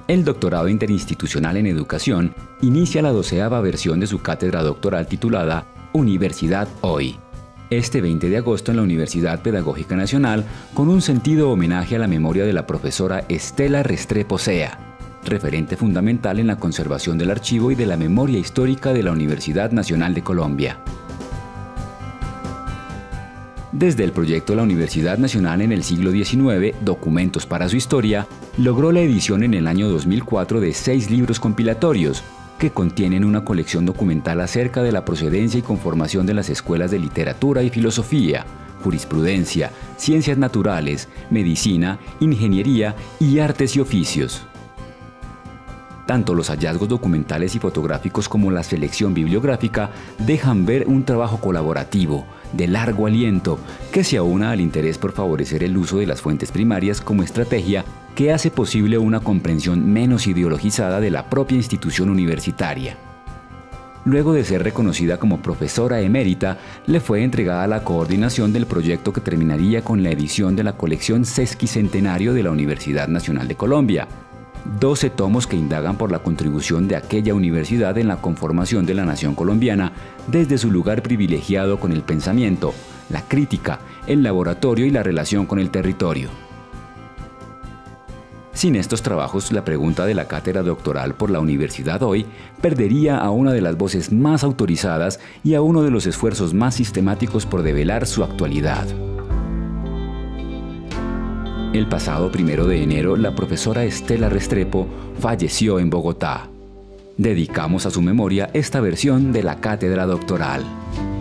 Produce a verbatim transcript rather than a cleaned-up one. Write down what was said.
El doctorado interinstitucional en educación inicia la doceava versión de su cátedra doctoral titulada Universidad Hoy, este veinte de agosto en la Universidad Pedagógica Nacional, con un sentido homenaje a la memoria de la profesora Estela Restrepo Sea, referente fundamental en la conservación del archivo y de la memoria histórica de la Universidad Nacional de Colombia. Desde el proyecto La Universidad Nacional en el siglo diecinueve, Documentos para su Historia, logró la edición en el año dos mil cuatro de seis libros compilatorios, que contienen una colección documental acerca de la procedencia y conformación de las escuelas de literatura y filosofía, jurisprudencia, ciencias naturales, medicina, ingeniería y artes y oficios. Tanto los hallazgos documentales y fotográficos como la selección bibliográfica dejan ver un trabajo colaborativo, de largo aliento, que se aúna al interés por favorecer el uso de las fuentes primarias como estrategia que hace posible una comprensión menos ideologizada de la propia institución universitaria. Luego de ser reconocida como profesora emérita, le fue entregada la coordinación del proyecto que terminaría con la edición de la colección Sesquicentenario de la Universidad Nacional de Colombia, doce tomos que indagan por la contribución de aquella universidad en la conformación de la nación colombiana desde su lugar privilegiado con el pensamiento, la crítica, el laboratorio y la relación con el territorio. Sin estos trabajos, la pregunta de la cátedra doctoral por la Universidad Hoy perdería a una de las voces más autorizadas y a uno de los esfuerzos más sistemáticos por develar su actualidad. El pasado primero de enero, la profesora Estela Restrepo falleció en Bogotá. Dedicamos a su memoria esta versión de la cátedra doctoral.